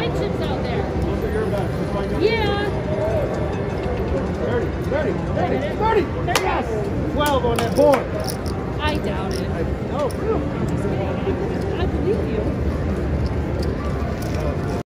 got chips out there. Those are your bets. Yeah. 30, 30, 30, 30. Yes! 12 on that board. I doubt it. No, for real.